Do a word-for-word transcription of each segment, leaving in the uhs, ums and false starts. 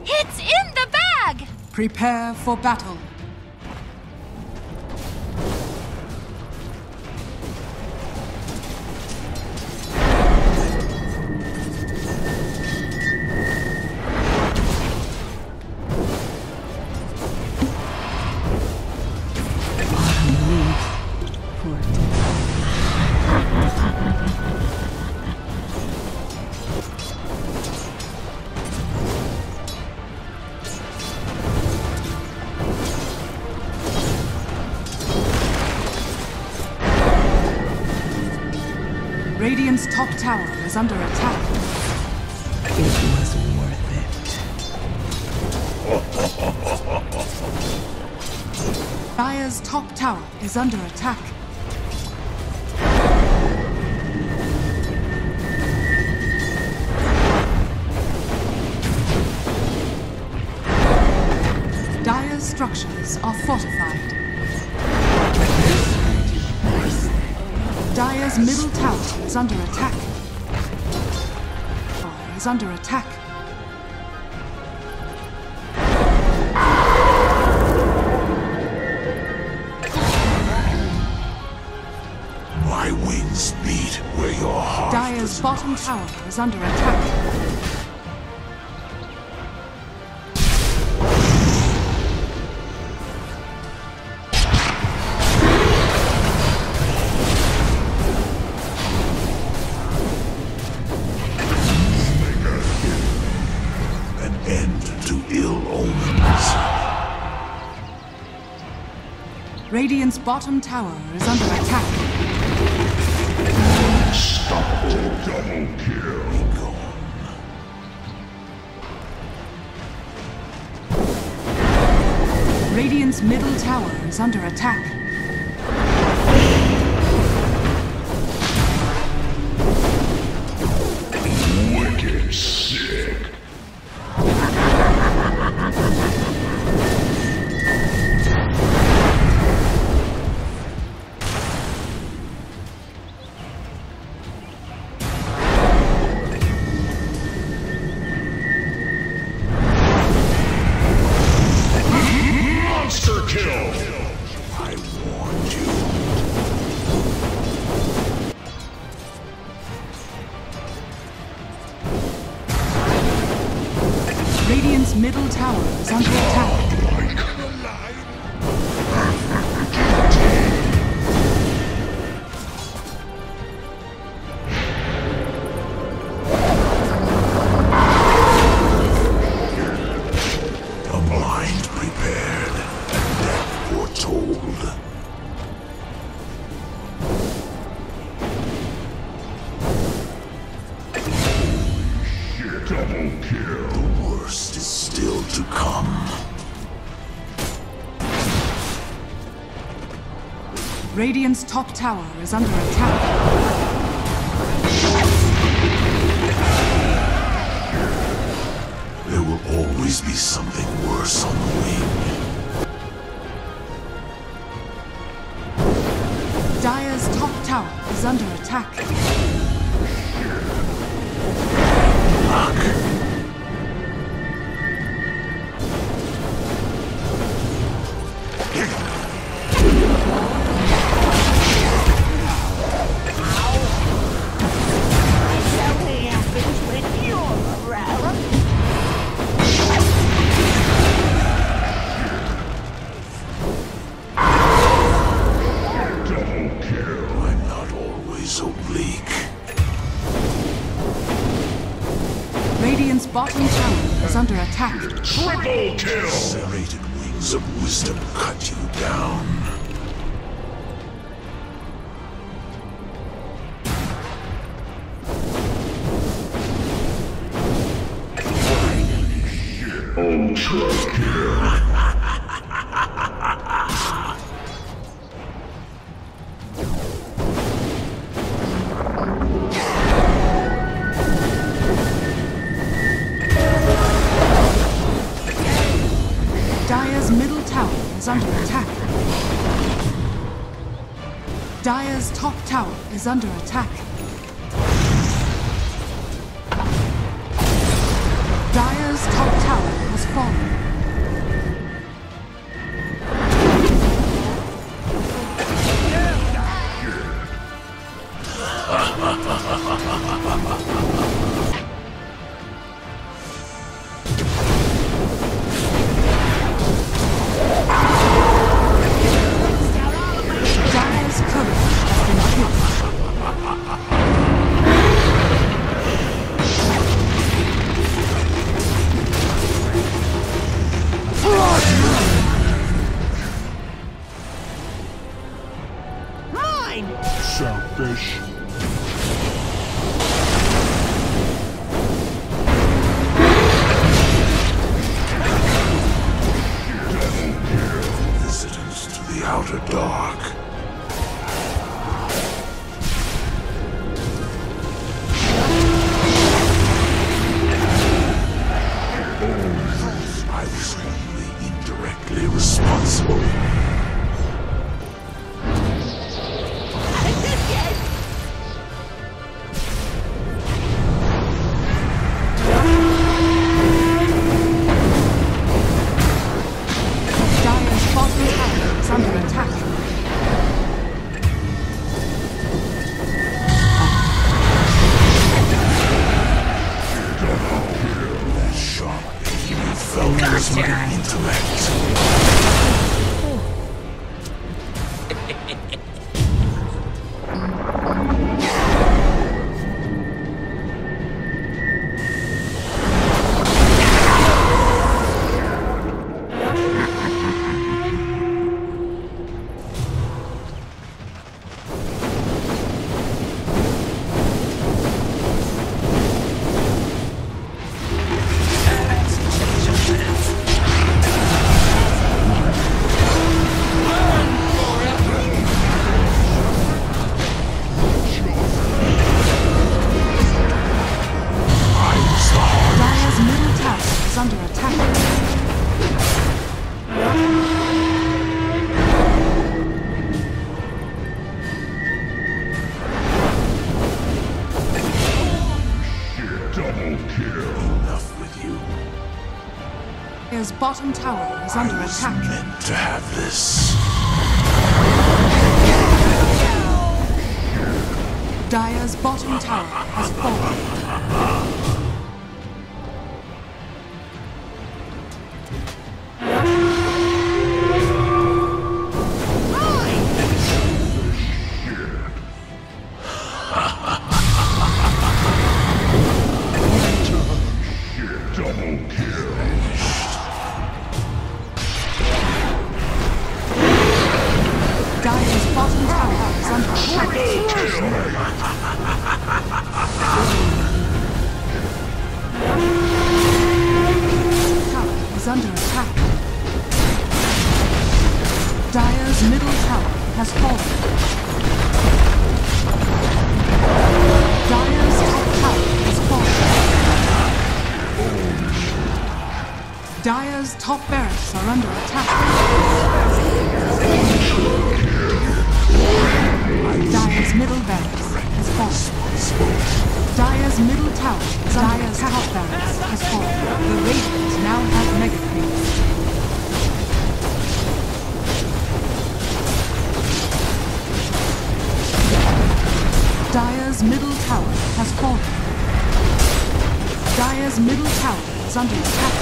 It's in the bag! Prepare for battle. Radiant's top tower is under attack. It was worth it. Dire's top tower is under attack. Dire's structures are fortified. Dire's middle tower is under attack. Tower is under attack. My wings beat where your heart Dire's bottom tower is under attack. Radiant's bottom tower is under attack. Unstoppable double kill. Be gone. Radiant's middle tower is under attack. Wicked sick. Radiant's middle tower is under attack. A mind prepared, and death foretold. Double kill. The worst is still to come. Radiant's top tower is under attack. There will always be something worse on the wing. Dire's top tower is under attack. Luck. Radiant's bottom tower is under attack. Triple kill! Serrated wings of wisdom cut you down. Ultra kill! Dire's middle tower is under attack. Dire's top tower is under attack. Dire's top tower has fallen. Dire's courier has been killed. Selfish. Visitors to the outer dark. I was only indirectly responsible. Dire's bottom tower is under attack. That sharp aim you felt was my intellect. Dire's middle tower is under attack. Double kill. Enough with you. Dire's bottom tower is under I was attack. meant to have this. Dire's bottom tower has fallen. Double kill. Dire's bottom tower is under attack. Tower is under attack. Dire's middle tower has fallen. Dire's top tower has fallen. Dire's top barracks are under attack. Dire's middle barracks has fallen. Dire's middle tower, Dire's top barracks has fallen. The Radiant now have mega creeps. Dire's middle tower has fallen. Dire's middle tower is under attack.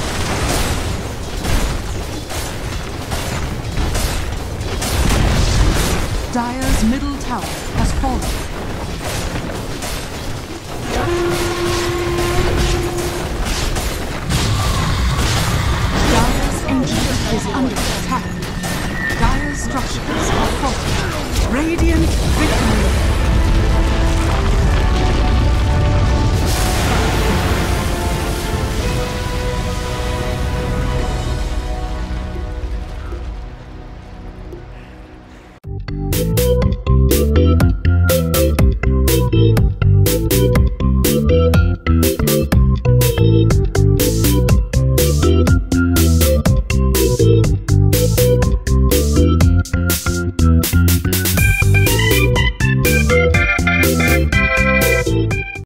Dire's middle tower has fallen.